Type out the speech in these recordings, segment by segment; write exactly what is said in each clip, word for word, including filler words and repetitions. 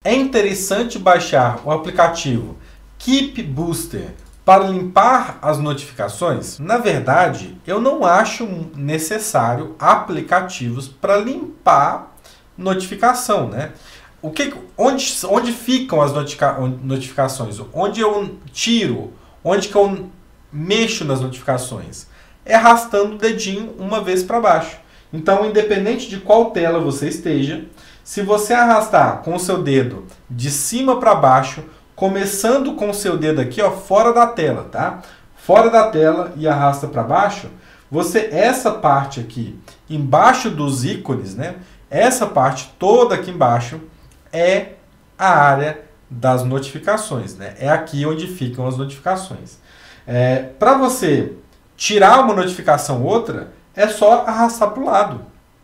É interessante baixar o aplicativo Keep Booster para limpar as notificações? Na verdade, eu não acho necessário aplicativos para limpar notificação, né? O que, onde, onde ficam as notica, notificações? Onde eu tiro? Onde que eu mexo nas notificações? É arrastando o dedinho uma vez para baixo. Então, independente de qual tela você esteja, se você arrastar com o seu dedo de cima para baixo, começando com o seu dedo aqui, ó, fora da tela, tá? Fora da tela e arrasta para baixo, você, essa parte aqui, embaixo dos ícones, né? Essa parte toda aqui embaixo é a área das notificações, né? É aqui onde ficam as notificações. É, para você tirar uma notificação ou outra, é só arrastar para o lado.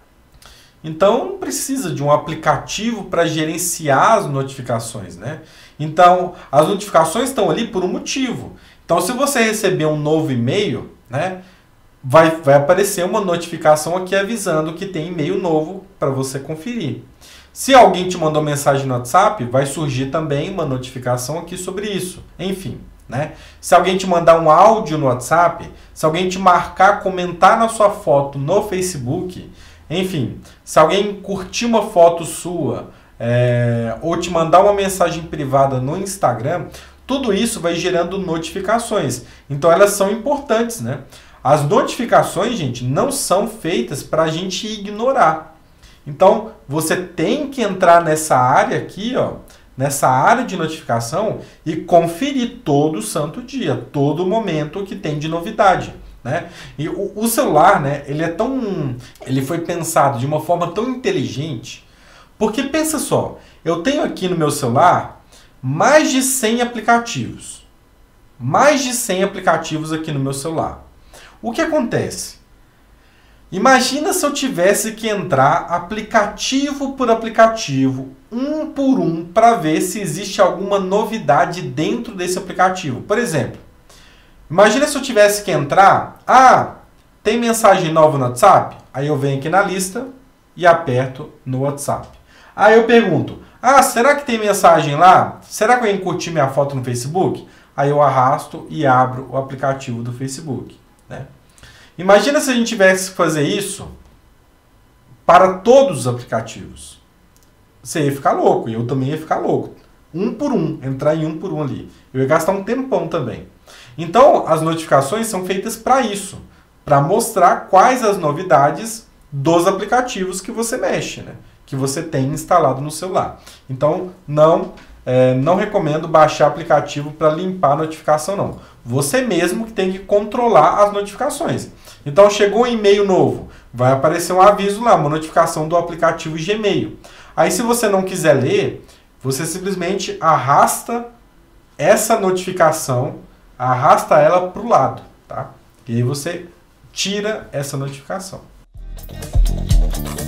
Então, não precisa de um aplicativo para gerenciar as notificações, né? Então, as notificações estão ali por um motivo. Então, se você receber um novo e-mail, né, vai, vai aparecer uma notificação aqui avisando que tem e-mail novo para você conferir. Se alguém te mandou mensagem no WhatsApp, vai surgir também uma notificação aqui sobre isso. Enfim, né? Se alguém te mandar um áudio no WhatsApp, se alguém te marcar, comentar na sua foto no Facebook, enfim, se alguém curtir uma foto sua, é, ou te mandar uma mensagem privada no Instagram, tudo isso vai gerando notificações. Então elas são importantes, né? As notificações, gente, não são feitas para a gente ignorar. Então você tem que entrar nessa área aqui, ó, nessa área de notificação e conferir todo santo dia, todo momento que tem de novidade. Né? E o, o celular, né, ele é tão, ele foi pensado de uma forma tão inteligente, porque pensa só, eu tenho aqui no meu celular mais de cem aplicativos, mais de cem aplicativos aqui no meu celular. O que acontece? Imagina se eu tivesse que entrar aplicativo por aplicativo, um por um, para ver se existe alguma novidade dentro desse aplicativo. Por exemplo, imagina se eu tivesse que entrar, ah, tem mensagem nova no WhatsApp? Aí eu venho aqui na lista e aperto no WhatsApp. Aí eu pergunto, ah, será que tem mensagem lá? Será que alguém curtiu minha foto no Facebook? Aí eu arrasto e abro o aplicativo do Facebook, né? Imagina se a gente tivesse que fazer isso para todos os aplicativos. Você ia ficar louco, e eu também ia ficar louco. Um por um, entrar em um por um ali. Eu ia gastar um tempão também. Então, as notificações são feitas para isso, para mostrar quais as novidades dos aplicativos que você mexe, né? Que você tem instalado no celular. Então, não, é, não recomendo baixar aplicativo para limpar a notificação, não. Você mesmo que tem que controlar as notificações. Então, chegou um e-mail novo, vai aparecer um aviso lá, uma notificação do aplicativo Gmail. Aí, se você não quiser ler, você simplesmente arrasta essa notificação, arrasta ela para o lado, tá? E aí você tira essa notificação.